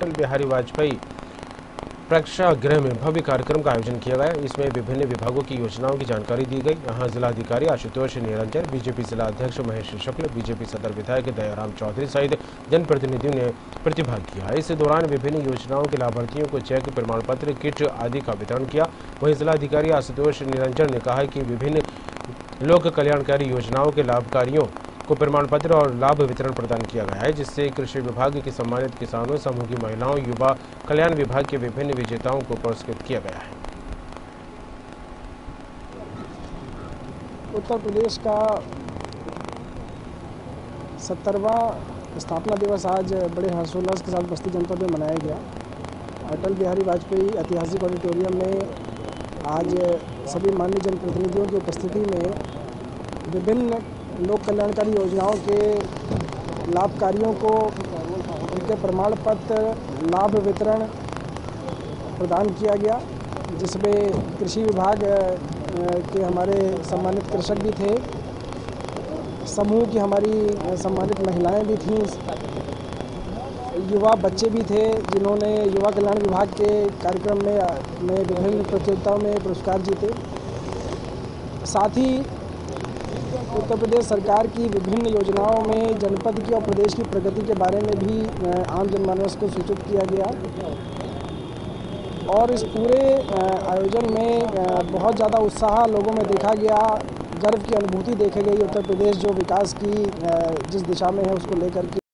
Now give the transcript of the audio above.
अटल बिहारी वाजपेयी प्रेक्षागृह में भव्य कार्यक्रम का आयोजन किया गया। इसमें विभिन्न विभागों की योजनाओं की जानकारी दी गई। यहां जिलाधिकारी आशुतोष निरंजन, बीजेपी जिला अध्यक्ष महेश शुक्ल, बीजेपी सदर विधायक दयाराम चौधरी सहित जनप्रतिनिधियों ने प्रतिभाग किया। इस दौरान विभिन्न योजनाओं के लाभार्थियों को चेक, प्रमाण पत्र, किट आदि का वितरण किया। वहीं जिलाधिकारी आशुतोष निरंजन ने कहा कि विभिन्न लोक कल्याणकारी योजनाओं के लाभकारियों को प्रमाण पत्र और लाभ वितरण प्रदान किया गया है, जिससे कृषि विभाग के सम्मानित किसानों, समूह की महिलाओं, युवा कल्याण विभाग के विभिन्न विजेताओं को पुरस्कृत किया गया है। उत्तर प्रदेश का 70वां स्थापना दिवस आज बड़े हर्षोल्लास के साथ बस्ती जनपद में मनाया गया। अटल बिहारी वाजपेयी ऐतिहासिक ऑडिटोरियम में आज सभी माननीय जनप्रतिनिधियों की उपस्थिति में विभिन्न लोक कल्याणकारी योजनाओं के लाभकारियों को उनके प्रमाण पत्र, लाभ वितरण प्रदान किया गया, जिसमें कृषि विभाग के हमारे सम्मानित कृषक भी थे, समूह की हमारी सम्मानित महिलाएं भी थीं, युवा बच्चे भी थे जिन्होंने युवा कल्याण विभाग के कार्यक्रम में विभिन्न प्रतियोगिताओं में पुरस्कार जीते। साथ ही उत्तर प्रदेश सरकार की विभिन्न योजनाओं में जनपद की और प्रदेश की प्रगति के बारे में भी आम जनमानस को सूचित किया गया और इस पूरे आयोजन में बहुत ज़्यादा उत्साह लोगों में देखा गया, गर्व की अनुभूति देखी गई। उत्तर प्रदेश जो विकास की जिस दिशा में है उसको लेकर के